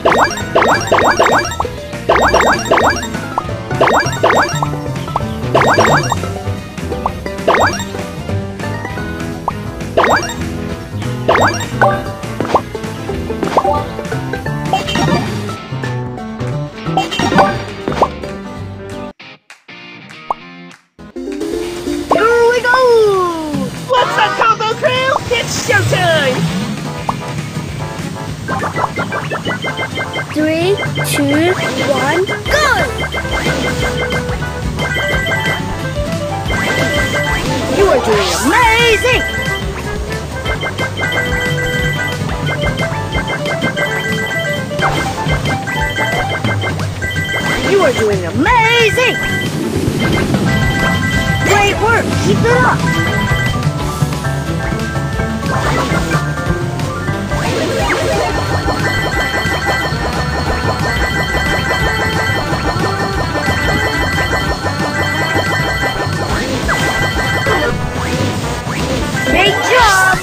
3, 2, 1, go! You are doing amazing! You are doing amazing! Great work! Keep it up! Great job!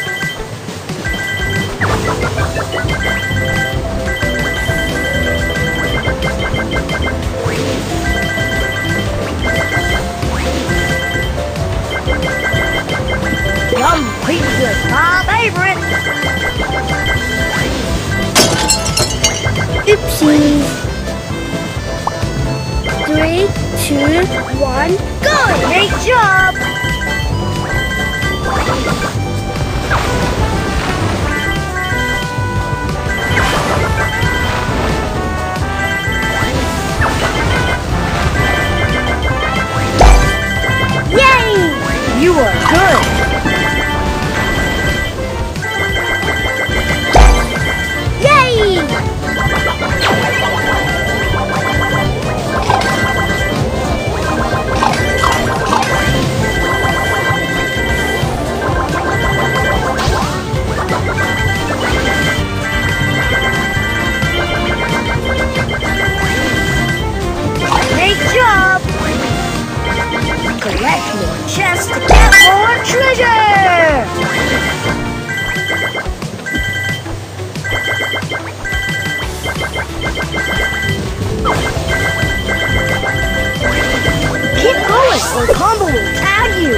Yum pizza, my favorite! Oopsies! 3, 2, 1, go! Great job! Yay! You are good! Yay! Great job! Collect more chests to get more treasure! Keep going or Combo will tag you!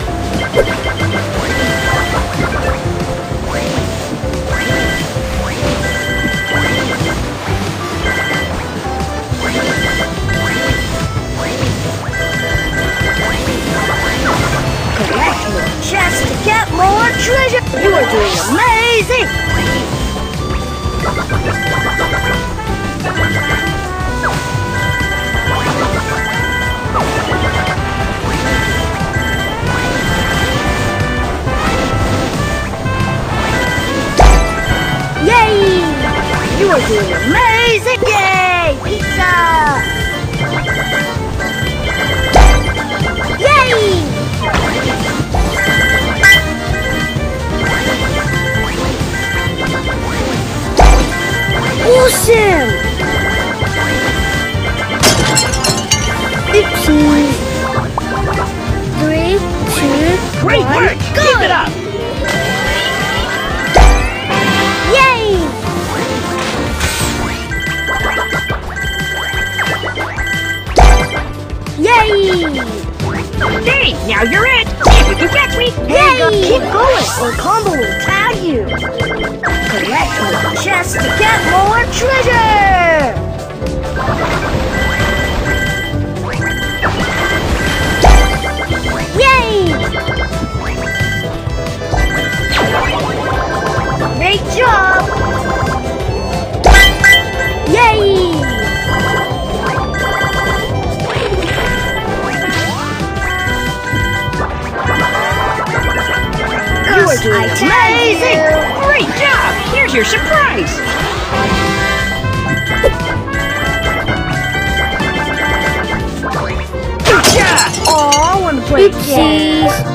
Collect more chests to get more treasure! You are doing amazing! Yay! You are doing amazing! Yay! Pizza! Yay! Awesome! Oopsies! 3, 2, Great 1, work! go! Keep it up! Yay! Yay! Hey, now you're it! See if you can catch me! Yay! Keep going or Combo will tag you! Collect more chests to get more treasure! Yay! Great job! Yay! You are doing amazing! Great job! Here's your surprise! Gotcha! Aw, I wanna play Oopsies.